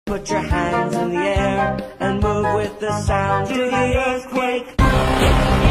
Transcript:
Put your hands in the air and move with the sound. Do the earthquake.